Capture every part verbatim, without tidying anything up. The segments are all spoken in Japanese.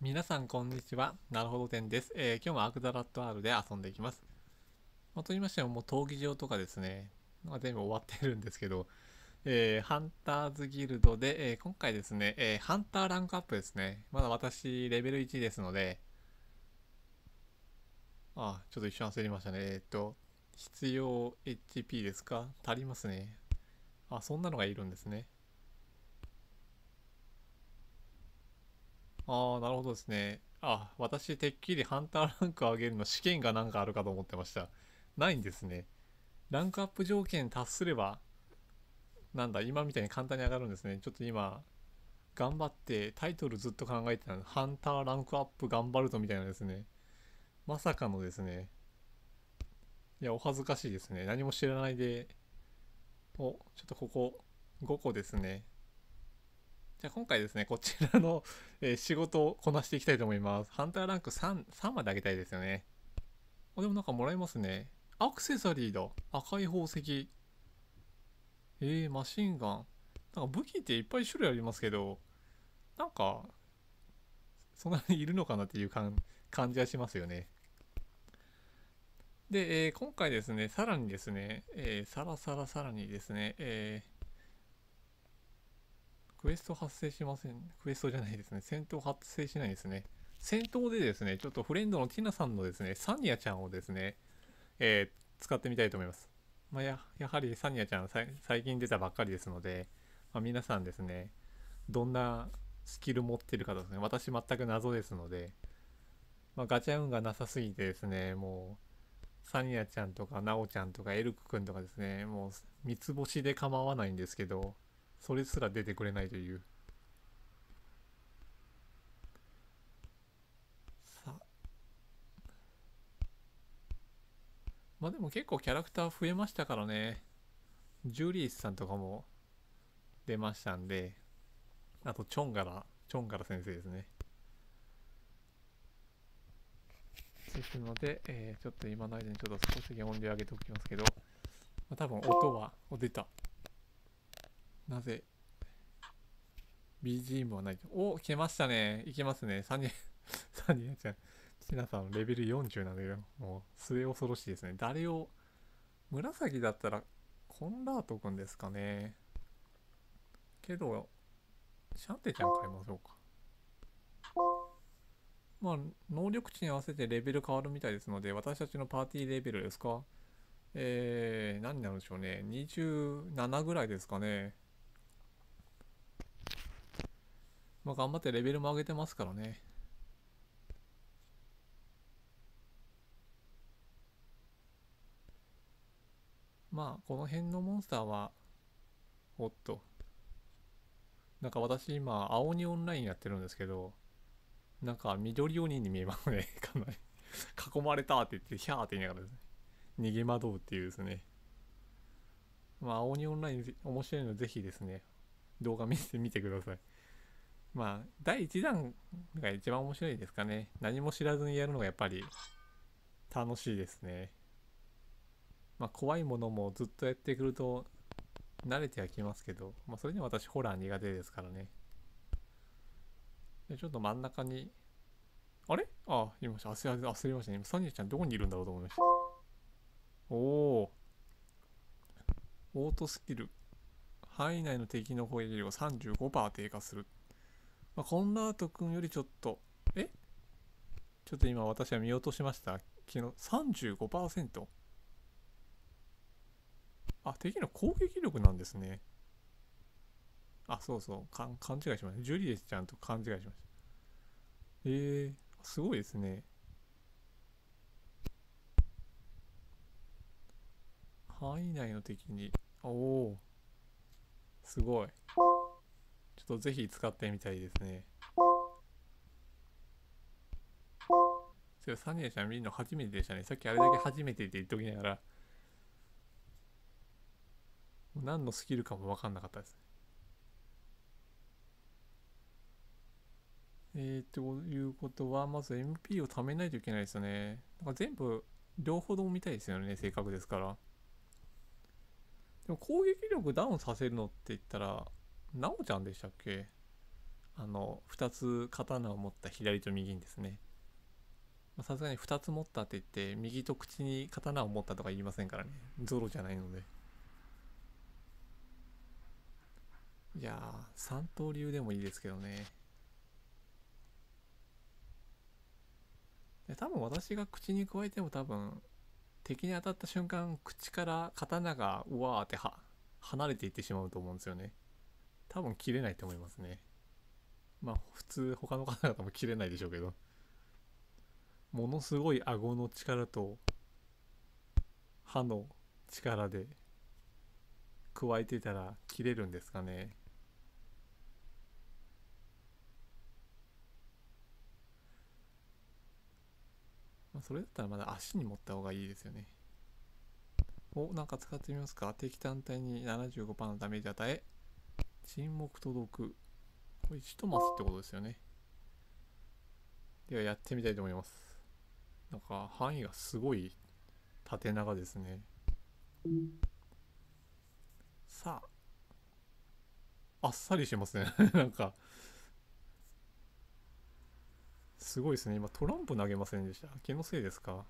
皆さんこんにちは。なるほど店です。えー今日もアクザラット R で遊んでいきます。まあ、と言いましても、もう闘技場とかですね、まあ、全部終わってるんですけど、えーハンターズギルドで、えー今回ですね、えーハンターランクアップですね。まだ私、レベルいちですので、あ、ちょっと一瞬焦りましたね。えーっと、必要 エイチピー ですか？足りますね。あ、そんなのがいるんですね。ああ、なるほどですね。あ、私、てっきりハンターランクを上げるの試験がなんかあるかと思ってました。ないんですね。ランクアップ条件達すれば、なんだ、今みたいに簡単に上がるんですね。ちょっと今、頑張ってタイトルずっと考えてたの。ハンターランクアップ頑張るとみたいなですね。まさかのですね。いや、お恥ずかしいですね。何も知らないで、お、ちょっとここ、ごこですね。じゃあ今回ですね、こちらの、えー仕事をこなしていきたいと思います。ハンターランクさん、さんまで上げたいですよね。あ、でもなんかもらえますね。アクセサリーだ。赤い宝石。えー、マシンガン。なんか武器っていっぱい種類ありますけど、なんかそんなにいるのかなっていう感感じはしますよね。で、えー今回ですね、さらにですね、えーさらさらさらにですね、えークエスト発生しません。クエストじゃないですね。戦闘発生しないですね。戦闘でですね、ちょっとフレンドのティナさんのですね、サニアちゃんをですね、えー使ってみたいと思います。まあ、ややはりサニアちゃんさい最近出たばっかりですので、まあ、皆さんですね、どんなスキル持ってるかですね、私全く謎ですので、まあ、ガチャ運がなさすぎてですね、もうサニアちゃんとかナオちゃんとかエルクくんとかですね、もう三つ星で構わないんですけど、それすら出てくれないという。さまあでも結構キャラクター増えましたからね。ジュリースさんとかも出ましたんで、あとチョンガラ、チョンガラ先生ですね。ですので、えーちょっと今の間にちょっと少し音量上げておきますけど、まあ、多分音は、お、出た。なぜ ビージーエム はないと。お、来ましたね。いけますね。さんにん、さんにんちゃん。ちなさん、レベルよんじゅうなんだけど、もう、末恐ろしいですね。誰を、紫だったら、コンラートくんですかね。けど、シャンテちゃん買いましょうか。まあ、能力値に合わせてレベル変わるみたいですので、私たちのパーティーレベルですか？えー、何になるんでしょうね。にじゅうななぐらいですかね。まあ、頑張ってレベルも上げてますからね。まあ、この辺のモンスターは、おっと。なんか私今、青鬼オンラインやってるんですけど、なんか緑鬼に見えますね。かなり囲まれたって言って、ヒャーって言いながらですね、逃げ惑うっていうですね。まあ、青鬼オンライン面白いのでぜひですね、動画見てみてください。まあ、だいいちだんが一番面白いですかね。何も知らずにやるのがやっぱり楽しいですね。まあ、怖いものもずっとやってくると慣れてはきますけど、まあ、それでも私ホラー苦手ですからね。でちょっと真ん中に、あれあ、いました。焦り焦りましたね。今、サニーちゃんどこにいるんだろうと思いました。おお、オートスキル。範囲内の敵の攻撃力がさんじゅうごパーセント低下する。まあ、コンラート君よりちょっと、えちょっと今私は見落としました。昨日 さんじゅうごパーセント？ あ、敵の攻撃力なんですね。あ、そうそう、かん勘違いしました。ジュリエスちゃんと勘違いしました。えー、すごいですね。範囲内の敵に、おお、すごい。ちょっとぜひ使ってみたいですね。それサニアちゃん見るの初めてでしたね。さっきあれだけ初めてって言っときながら、何のスキルかも分かんなかったです。えー、ということは、まず エムピー を貯めないといけないですよね。なんか全部、両方とも見たいですよね、せっかくですから。でも攻撃力ダウンさせるのって言ったら、なおちゃんでしたっけ？ あのふたつ刀を持った左と右にですね。さすがにふたつ持ったって言って右と口に刀を持ったとか言いませんからね。ゾロじゃないので。いやー、三刀流でもいいですけどね。で多分私が口に加えても多分敵に当たった瞬間口から刀がうわーっては離れていってしまうと思うんですよね。多分切れないと思いますね。まあ普通他の方々も切れないでしょうけど、ものすごい顎の力と歯の力で加えてたら切れるんですかね。まあ、それだったらまだ足に持った方がいいですよね。お、なんか使ってみますか。敵単体に ななじゅうごパーセント のダメージ与え、沈黙届く。これいちマスってことですよね。ではやってみたいと思います。なんか範囲がすごい縦長ですね。さあ、あっさりしますね。なんかすごいですね。今トランプ投げませんでした？気のせいですか？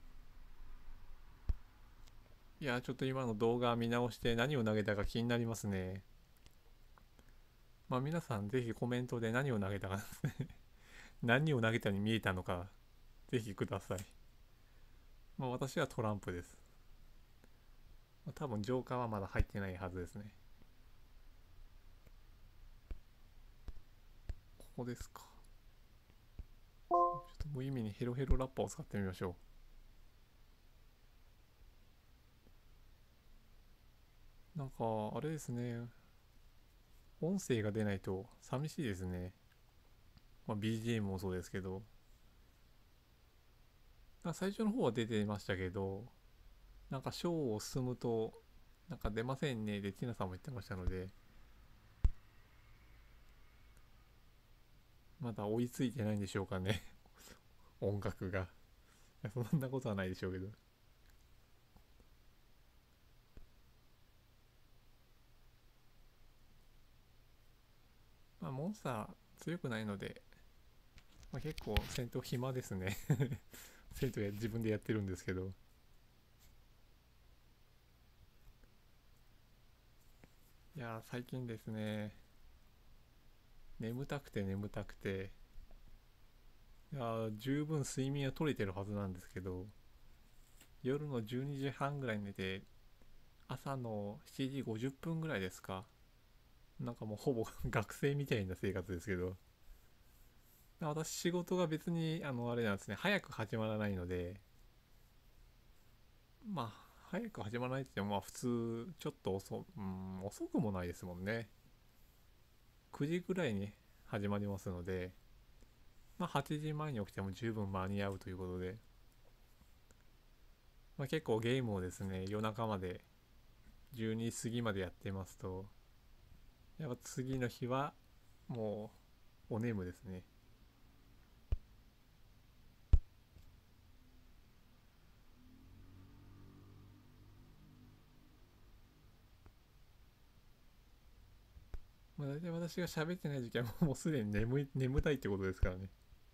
いや、ちょっと今の動画見直して何を投げたか気になりますね。まあ皆さんぜひコメントで何を投げたかですね。何を投げたに見えたのかぜひください。まあ私はトランプです。まあ、多分ジョーカーはまだ入ってないはずですね。ここですか。ちょっと無意味にヘロヘロラッパーを使ってみましょう。なんかあれですね、音声が出ないと寂しいですね。まあ、ビージーエム もそうですけど、最初の方は出てましたけど、なんかショーを進むとなんか出ませんねでティナさんも言ってましたので、まだ追いついてないんでしょうかね。音楽が。そんなことはないでしょうけど。まあモンスター強くないので、まあ、結構戦闘暇ですね。戦闘や自分でやってるんですけど、いや最近ですね、眠たくて眠たくて、いや十分睡眠は取れてるはずなんですけど、夜のじゅうにじはんぐらいに寝て朝のしちじごじゅっぷんぐらいですか。なんかもうほぼ学生みたいな生活ですけど、私仕事が別にあのあれなんですね、早く始まらないので、まあ早く始まらないって言ってもまあ普通ちょっと遅、うん、遅くもないですもんね。くじぐらいに始まりますので、まあはちじまえに起きても十分間に合うということで、まあ、結構ゲームをですね夜中までじゅうにじ過ぎまでやってますと、やっぱ次の日はもうお眠ですね。まあ、大体私が喋ってない時はもうすでに眠い眠たいってことですからね。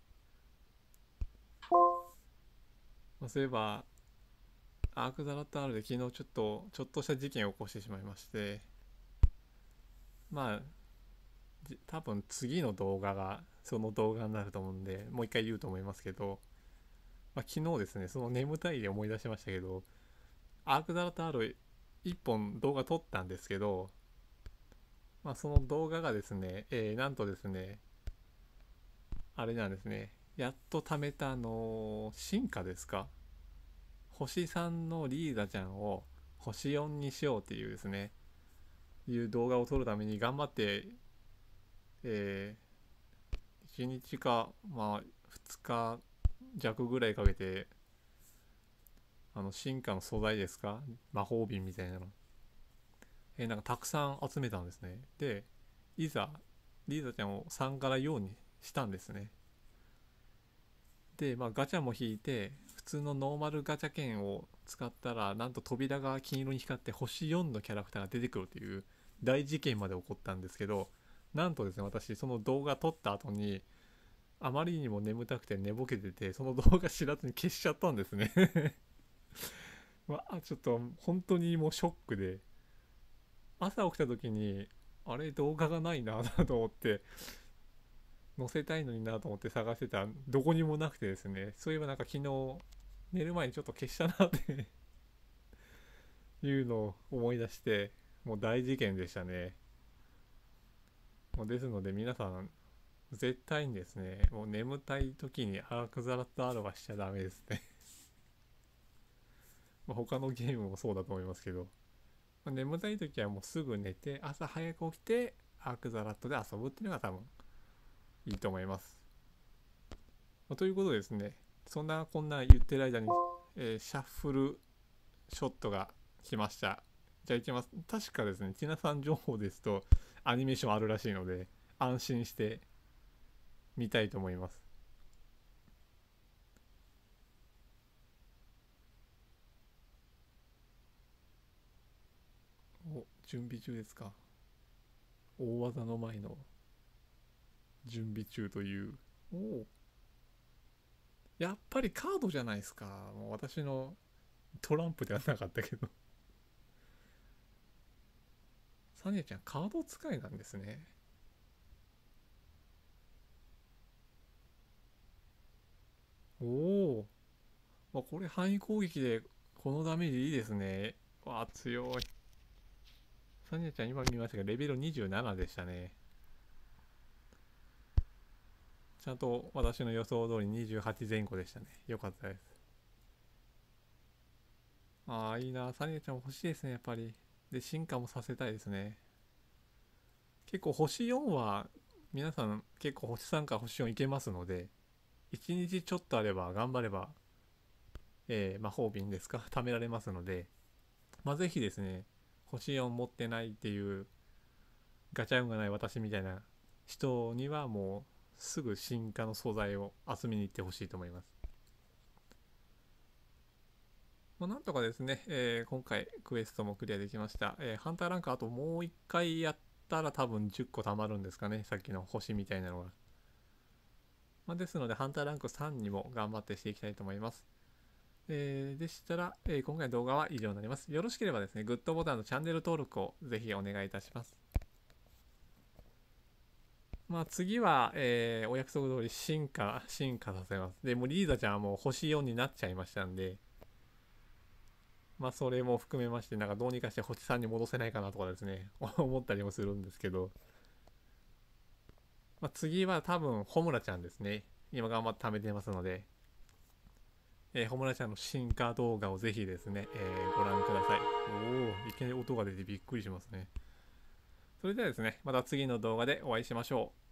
まあ、そういえばアークザラット R で昨日ちょっとちょっとした事件を起こしてしまいまして、まあ多分次の動画がその動画になると思うんでもう一回言うと思いますけど、まあ、昨日ですね、その眠たいで思い出しましたけど、アークザラット R 一本動画撮ったんですけど、まあ、その動画がですね、えーなんとですね、あれなんですね、やっと貯めたあのー進化ですか、星さんのリーザちゃんを星よんにしようっていうですね、いう動画を撮るために頑張って、えー、いちにちか、まあ、ふつか弱ぐらいかけて、あの、進化の素材ですか、魔法瓶みたいなの。えーなんかたくさん集めたんですね。で、いざ、リーザちゃんをさんからよんにしたんですね。で、まあ、ガチャも引いて、普通のノーマルガチャ券を使ったら、なんと扉が金色に光って星よんのキャラクターが出てくるという大事件まで起こったんですけど、 なんとですね、私その動画撮った後にあまりにも眠たくて寝ぼけてて、その動画知らずに消しちゃったんですね。まあちょっと本当にもうショックで、朝起きた時にあれ動画がないなと思って、載せたいのになと思って探してたらどこにもなくてですね、そういえばなんか昨日寝る前にちょっと消したなっていうのを思い出して、もう大事件でしたね。もうですので皆さん絶対にですね、もう眠たい時にアークザラットアロはしちゃダメですね。まあ他のゲームもそうだと思いますけど、まあ、眠たい時はもうすぐ寝て朝早く起きてアークザラットで遊ぶっていうのが多分いいと思います。まあ、ということでですね、そんなこんな言ってる間に、えーシャッフルショットが来ました。じゃあいきます。確かですね、ティナさん情報ですとアニメーションあるらしいので安心して見たいと思います。お、準備中ですか？大技の前の準備中という。おお、やっぱりカードじゃないですか。もう私のトランプではなかったけど。サニアちゃんカード使いなんですね。おお、まあ、これ範囲攻撃でこのダメージいいですね。わあ強い。サニアちゃん今見ましたがレベルにじゅうななでしたね。ちゃんと私の予想通りにじゅうはち前後でしたね。よかったです。ああいいな、サニアちゃん欲しいですねやっぱり。で進化もさせたいですね。結構星よんは皆さん結構星さんから星よんいけますので、いちにちちょっとあれば頑張れば、えー魔法瓶ですか貯められますので、まあ、ぜひですね、星よん持ってないっていうガチャ運がない私みたいな人にはもうすぐ進化の素材を集めに行ってほしいと思います。まあ、なんとかですね、えー今回クエストもクリアできました。えーハンターランクあともういっかいやったら多分じゅっこ貯まるんですかね、さっきの星みたいなのが。まあ、ですので、ハンターランクさんにも頑張ってしていきたいと思います。えーでしたら、えー今回の動画は以上になります。よろしければですね、グッドボタンとチャンネル登録をぜひお願いいたします。まあ次は、えーお約束通り進化、進化させます。で、もうリーザちゃんはもう星よんになっちゃいましたんで、まあそれも含めまして、なんかどうにかして星さんに戻せないかなとかですね、思ったりもするんですけど、まあ次は多分、ホムラちゃんですね。今頑張って貯めてますので、えー、ホムラちゃんの進化動画をぜひですね、えーご覧ください。おお、いきなり音が出てびっくりしますね。それではですね、また次の動画でお会いしましょう。